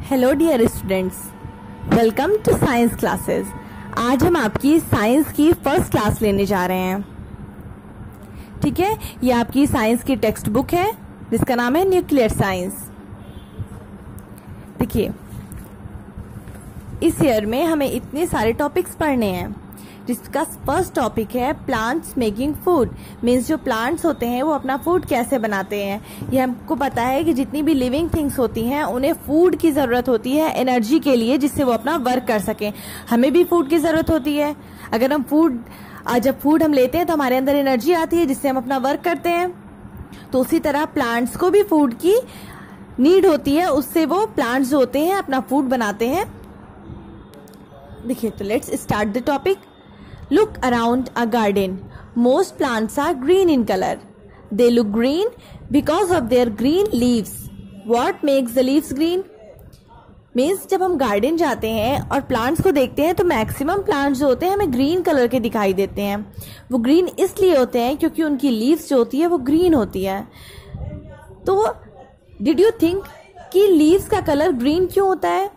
Hello dear students, welcome to science classes. आज हम आपकी साइंस की फर्स्ट क्लास लेने जा रहे हैं। ठीक है, ये आपकी साइंस की टेक्स्ट बुक है जिसका नाम है न्यूक्लियर साइंस। देखिए, इस ईयर में हमें इतने सारे टॉपिक्स पढ़ने हैं, जिसका फर्स्ट टॉपिक है प्लांट्स मेकिंग फूड। मीन्स जो प्लांट्स होते हैं वो अपना फूड कैसे बनाते हैं। ये हमको पता है कि जितनी भी लिविंग थिंग्स होती हैं उन्हें फूड की जरूरत होती है एनर्जी के लिए, जिससे वो अपना वर्क कर सकें। हमें भी फूड की जरूरत होती है। अगर हम जब फूड हम लेते हैं तो हमारे अंदर एनर्जी आती है जिससे हम अपना वर्क करते हैं। तो उसी तरह प्लांट्स को भी फूड की नीड होती है, उससे वो प्लांट्स जो होते हैं अपना फूड बनाते हैं। देखिए, तो let's start the topic. Look around a garden. Most plants are green in color. They look green because of their green leaves. What makes the leaves green? Means जब हम गार्डन जाते हैं और प्लांट्स को देखते हैं तो मैक्सिमम प्लांट्स जो होते हैं हमें ग्रीन कलर के दिखाई देते हैं। वो ग्रीन इसलिए होते हैं क्योंकि उनकी लीव्स जो होती है वो ग्रीन होती है। तो डिड यू थिंक कि लीव्स का कलर ग्रीन क्यों होता है?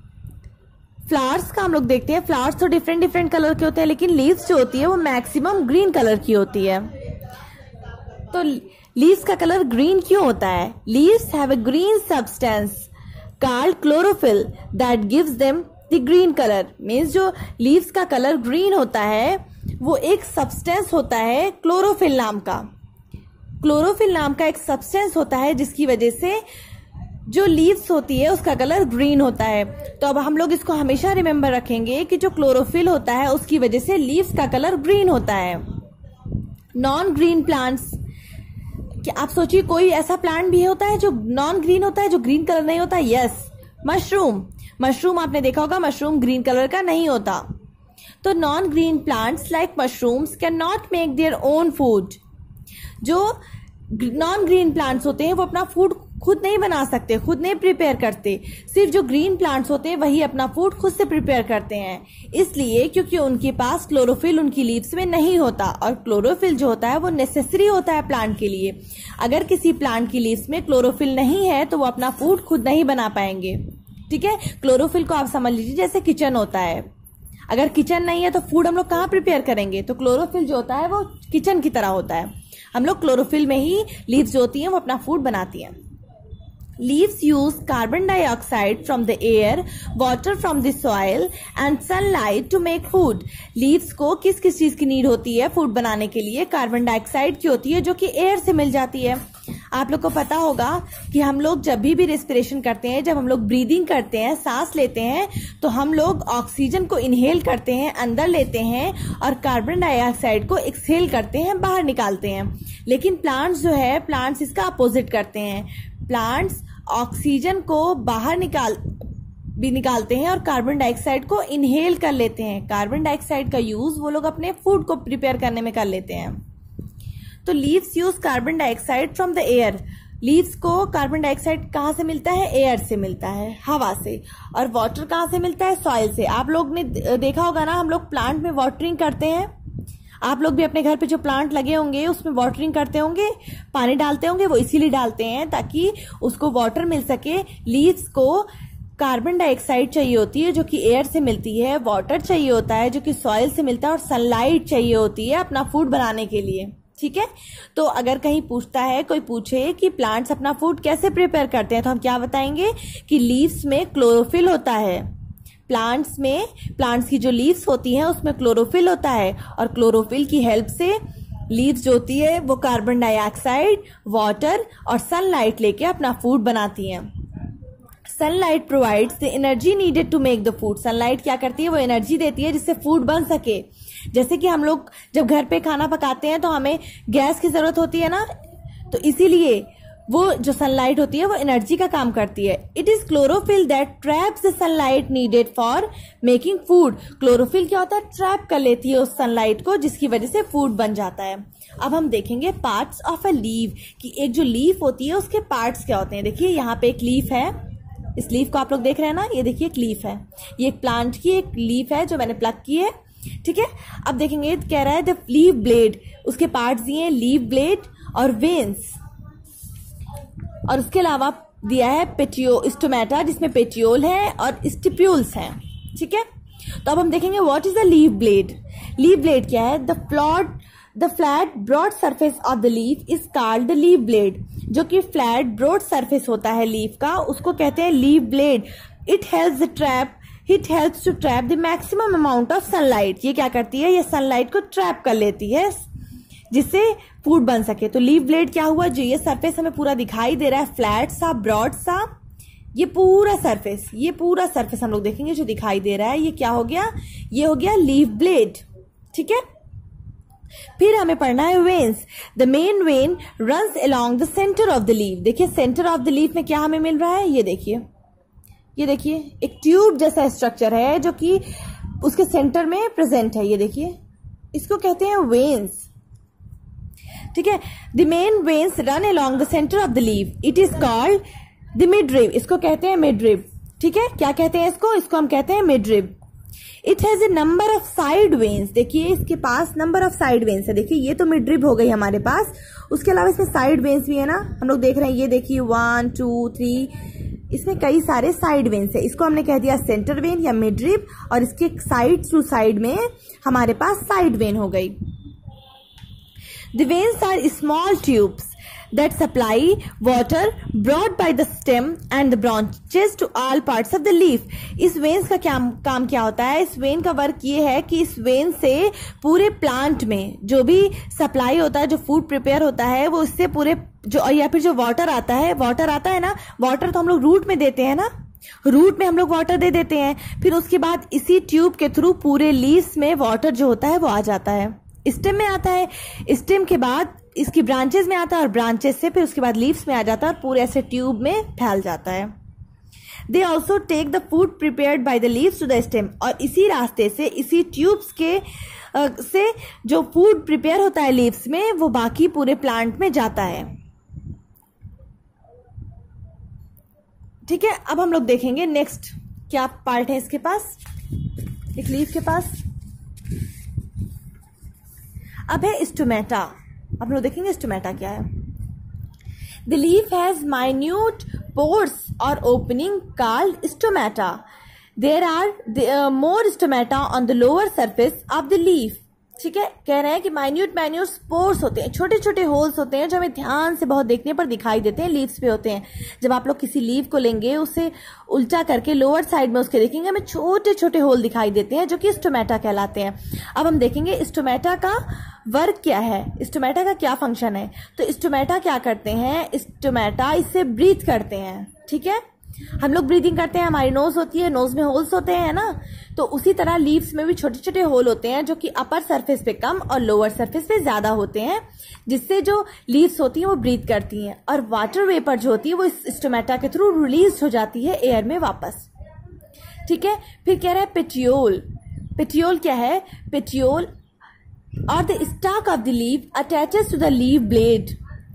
फ्लावर्स का हम लोग देखते हैं, फ्लावर्स तो डिफरेंट कलर के होते हैं, लेकिन लीव्स जो होती है वो मैक्सिमम ग्रीन कलर की होती है। तो लीव्स का कलर ग्रीन क्यों होता है? Leaves have a green substance called chlorophyll that gives them the green colour. Means जो लीव्स का कलर ग्रीन होता है वो एक सब्सटेंस होता है क्लोरोफिल नाम का। क्लोरोफिल नाम का एक सब्सटेंस होता है जिसकी वजह से जो लीव्स होती है उसका कलर ग्रीन होता है। तो अब हम लोग इसको हमेशा रिमेम्बर रखेंगे कि जो क्लोरोफिल होता है उसकी वजह से लीव्स का कलर ग्रीन होता है। नॉन ग्रीन प्लांट्स, क्या आप सोचिए कोई ऐसा प्लांट भी होता है जो नॉन ग्रीन होता है, जो ग्रीन कलर नहीं होता? यस, मशरूम आपने देखा होगा, मशरूम ग्रीन कलर का नहीं होता। तो non green plants like mushrooms can not make their own food. जो नॉन ग्रीन प्लांट्स होते हैं वो अपना फूड खुद नहीं बना सकते, खुद नहीं प्रिपेयर करते। सिर्फ जो ग्रीन प्लांट्स होते हैं वही अपना फूड खुद से प्रिपेयर करते हैं। इसलिए क्योंकि उनके पास क्लोरोफिल उनकी लीव्स में नहीं होता, और क्लोरोफिल जो होता है वो नेसेसरी होता है प्लांट के लिए। अगर किसी प्लांट की लीव्स में क्लोरोफिल नहीं है तो वो अपना फूड खुद नहीं बना पाएंगे। ठीक है, क्लोरोफिल को आप समझ लीजिए जैसे किचन होता है। अगर किचन नहीं है तो फूड हम लोग कहाँ प्रिपेयर करेंगे? तो क्लोरोफिल जो होता है वो किचन की तरह होता है। हम लोग क्लोरोफिल में ही लीव्स जो होती हैं वो अपना फूड बनाती हैं। Leaves use carbon dioxide from the air, water from the soil and sunlight to make food. Leaves को किस किस चीज की नीड होती है फूड बनाने के लिए? कार्बन डाइऑक्साइड की होती है जो कि एयर से मिल जाती है। आप लोग को पता होगा कि हम लोग जब भी रेस्पिरेशन करते हैं, जब हम लोग ब्रीदिंग करते हैं, सांस लेते हैं, तो हम लोग ऑक्सीजन को इनहेल करते हैं, अंदर लेते हैं, और कार्बन डाइऑक्साइड को एक्सहेल करते हैं, बाहर निकालते हैं। लेकिन प्लांट्स जो है, प्लांट्स इसका अपोजिट करते हैं। प्लांट्स ऑक्सीजन को बाहर निकालते हैं और कार्बन डाइऑक्साइड को इनहेल कर लेते हैं। कार्बन डाइऑक्साइड का यूज वो लोग अपने फूड को प्रिपेयर करने में कर लेते हैं। तो leaves use carbon dioxide from the air. Leaves को कार्बन डाइऑक्साइड कहाँ से मिलता है? एयर से मिलता है, हवा से। और वाटर कहाँ से मिलता है? सॉइल से। आप लोग ने देखा होगा ना, हम लोग प्लांट में वाटरिंग करते हैं। आप लोग भी अपने घर पे जो प्लांट लगे होंगे उसमें वाटरिंग करते होंगे, पानी डालते होंगे। वो इसीलिए डालते हैं ताकि उसको वाटर मिल सके। लीव्स को कार्बन डाइऑक्साइड चाहिए होती है जो कि एयर से मिलती है, वाटर चाहिए होता है जो कि सॉइल से मिलता है, और सनलाइट चाहिए होती है अपना फूड बनाने के लिए। ठीक है, तो अगर कहीं कोई पूछे कि प्लांट्स अपना फूड कैसे प्रिपेयर करते हैं, तो हम क्या बताएंगे कि लीव्स में क्लोरोफिल होता है। प्लांट्स की जो लीव्स होती हैं उसमें क्लोरोफिल होता है, और क्लोरोफिल की हेल्प से लीव्स जो होती है वो कार्बन डाइऑक्साइड, वाटर और सनलाइट लेके अपना फूड बनाती हैं। Sunlight provides the energy needed to make the food. Sunlight क्या करती है? वो एनर्जी देती है जिससे फूड बन सके। जैसे कि हम लोग जब घर पे खाना पकाते हैं तो हमें गैस की जरूरत होती है ना, तो इसीलिए वो जो सनलाइट होती है वो एनर्जी का काम करती है। It is chlorophyll that traps the sunlight needed for making food. Chlorophyll क्या होता है? ट्रैप कर लेती है उस सनलाइट को, जिसकी वजह से फूड बन जाता है। अब हम देखेंगे पार्ट्स ऑफ अ लीव, कि एक जो लीफ होती है उसके पार्ट्स क्या होते हैं। देखिए, यहाँ पे एक लीफ है, इस लीफ को आप लोग देख रहे हैं ना, ये देखिए एक लीफ है, ये एक प्लांट की एक लीफ है जो मैंने प्लग की है। ठीक है, अब देखेंगे कह रहा है द लीफ ब्लेड, उसके पार्ट्स दिए हैं लीफ ब्लेड और वेन्स, और उसके अलावा दिया है स्टोमेटा जिसमें पेटियोल है और स्टिप्यूल्स हैं, ठीक है। तो अब हम देखेंगे what is the leaf blade. Leaf blade क्या है? The flat broad surface of the leaf is called the leaf blade. जो कि फ्लैट ब्रॉड सरफेस होता है लीफ का, उसको कहते हैं leaf blade. It helps to trap the maximum amount of sunlight. ये क्या करती है? ये सनलाइट को ट्रैप कर लेती है जिससे फूड बन सके। तो लीफ ब्लेड क्या हुआ? जो ये सरफेस हमें पूरा दिखाई दे रहा है, फ्लैट सा, ब्रॉड सा, ये पूरा सरफेस हम लोग देखेंगे जो दिखाई दे रहा है, ये क्या हो गया? ये हो गया लीफ ब्लेड, ठीक है। फिर हमें पढ़ना है veins. The main vein runs along the centre of the leaf. देखिए सेंटर ऑफ द लीफ में क्या हमें मिल रहा है? ये देखिए एक ट्यूब जैसा स्ट्रक्चर है जो कि उसके सेंटर में प्रेजेंट है। ये देखिए, इसको कहते हैं वेन्स, ठीक है। The main veins run along the centre of the leaf. It is called the midrib. इसको कहते हैं मिडरिब, ठीक है। क्या कहते हैं इसको हम कहते हैं midrib. It has a number of side veins. देखिए इसके पास नंबर ऑफ साइड वेन्स है। देखिए ये तो मिडरिब हो गई हमारे पास, उसके अलावा इसमें साइड वेन्स भी है ना, हम लोग देख रहे हैं। ये देखिए 1 2 3, इसमें कई सारे साइड वेन्स है। इसको हमने कह दिया सेंटर वेन या मिडरिब, और इसके साइड टू साइड में हमारे पास साइड वेन हो गई। The veins are small tubes that supply water brought by the stem and the branches to all parts of the leaf. इस वेन्स का क्या काम क्या होता है? इस वेन का वर्क ये है कि इस वेन से पूरे प्लांट में जो भी सप्लाई होता है, जो फूड प्रिपेयर होता है, वो इससे पूरे या फिर जो वाटर आता है ना, वाटर तो हम लोग रूट में देते हैं ना, रूट में हम लोग वाटर दे देते हैं। फिर उसके बाद इसी ट्यूब के थ्रू पूरे लीव्स में वाटर जो होता है वो आ जाता है, स्टेम में आता है, स्टेम के बाद इसकी ब्रांचेस में आता है, और ब्रांचेस से फिर उसके बाद लीव्स में आ जाता है और पूरे ऐसे ट्यूब में फैल जाता है। They also take the food prepared by the leaves to the stem. और इसी रास्ते से, इसी ट्यूब्स के से जो फूड प्रिपेयर होता है लीव्स में, वो बाकी पूरे प्लांट में जाता है, ठीक है। अब हम लोग देखेंगे नेक्स्ट क्या पार्ट है इसके पास, एक लीफ के पास। अब है स्टोमेटा। अब लोग देखेंगे स्टोमेटा क्या है। The leaf has minute pores or opening called stomata. There are more stomata on the lower surface of the leaf, ठीक है। कह रहे हैं कि माइन्यूट पोर्स होते हैं, छोटे छोटे होल्स होते हैं जो हमें ध्यान से बहुत देखने पर दिखाई देते हैं, लीव्स पे होते हैं। जब आप लोग किसी लीव को लेंगे, उसे उल्टा करके लोअर साइड में उसके देखेंगे, हमें छोटे छोटे होल दिखाई देते हैं जो कि स्टोमेटा कहलाते हैं। अब हम देखेंगे स्टोमेटा का वर्क क्या है, स्टोमेटा का क्या फंक्शन है। तो स्टोमेटा क्या करते हैं? स्टोमेटा इससे ब्रीथ करते हैं, ठीक है। हम लोग ब्रीदिंग करते हैं, हमारी नोज होती है, नोज में होल्स होते हैं ना, तो उसी तरह लीव्स में भी छोटे छोटे होल होते हैं जो कि अपर सरफेस पे कम और लोअर सरफेस पे ज्यादा होते हैं, जिससे जो लीव्स होती हैं वो ब्रीथ करती हैं, और वाटर वेपर जो होती है वो इस स्टोमेटा के थ्रू रिलीज हो जाती है एयर में वापस, ठीक है। फिर कह रहा है पेटियोल। पेटियोल क्या है? Petiole or the stalk of the leaf attaches to the leaf blade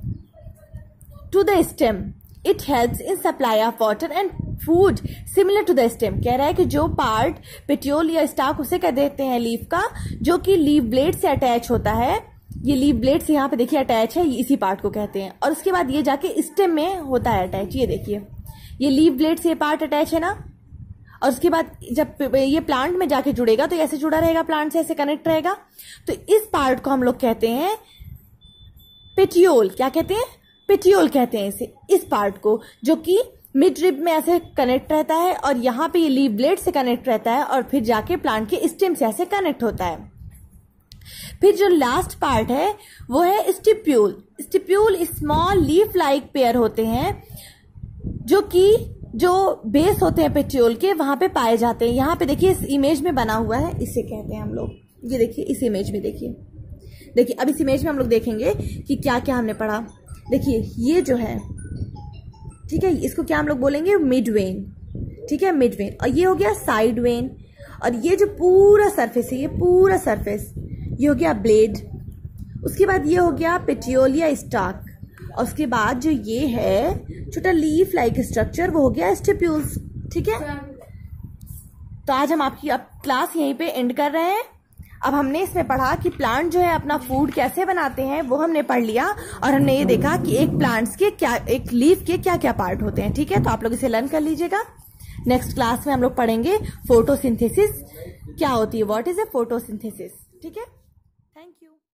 to the stem. It helps in supply of water and food similar to the stem. कह रहा है कि जो पार्ट पेटियोल या stock उसे कह देते हैं लीफ का, जो कि लीफ ब्लेड से अटैच होता है, ये लीफ ब्लेड से यहाँ पे देखिए अटैच है, इसी पार्ट को कहते हैं। और उसके बाद ये जाके स्टेम में होता है अटैच। ये देखिए, ये लीफ ब्लेड से ये पार्ट अटैच है ना, और उसके बाद जब ये प्लांट में जाके जुड़ेगा तो ऐसे जुड़ा रहेगा, प्लांट से ऐसे कनेक्ट रहेगा। तो इस पार्ट को हम लोग कहते हैं पेटियोल। क्या कहते हैं? पेटियोल कहते हैं इसे, इस पार्ट को, जो कि मिड रिब में ऐसे कनेक्ट रहता है, और यहाँ पे ये लीफ ब्लेड से कनेक्ट रहता है, और फिर जाके प्लांट के स्टेम से ऐसे कनेक्ट होता है। फिर जो लास्ट पार्ट है वो है stipule. Stipule small leaf like pair होते हैं, जो कि जो बेस होते हैं पेटियोल के, वहां पे पाए जाते हैं। यहाँ पे देखिए इस इमेज में बना हुआ है, इसे कहते हैं हम लोग। ये देखिए इस इमेज में देखिए अब इस इमेज में हम लोग देखेंगे कि क्या क्या हमने पढ़ा। देखिए ये जो है, ठीक है, इसको क्या हम लोग बोलेंगे? मिड वेन, ठीक है, मिड वेन। और ये हो गया साइड वेन, और ये जो पूरा सरफेस है, ये पूरा सरफेस, ये हो गया ब्लेड। उसके बाद ये हो गया पेटियोल या स्टॉक, और उसके बाद जो ये है छोटा लीफ लाइक स्ट्रक्चर, वो हो गया स्टिप्यूल्स, ठीक है। तो आज हम आपकी क्लास यहीं पे एंड कर रहे हैं। अब हमने इसमें पढ़ा कि प्लांट जो है अपना फूड कैसे बनाते हैं वो हमने पढ़ लिया, और हमने ये देखा कि एक प्लांट्स के क्या, एक लीफ के क्या क्या पार्ट होते हैं। ठीक है, तो आप लोग इसे लर्न कर लीजिएगा। नेक्स्ट क्लास में हम लोग पढ़ेंगे फोटोसिंथेसिस क्या होती है, व्हाट इज ए फोटोसिंथेसिस। ठीक है।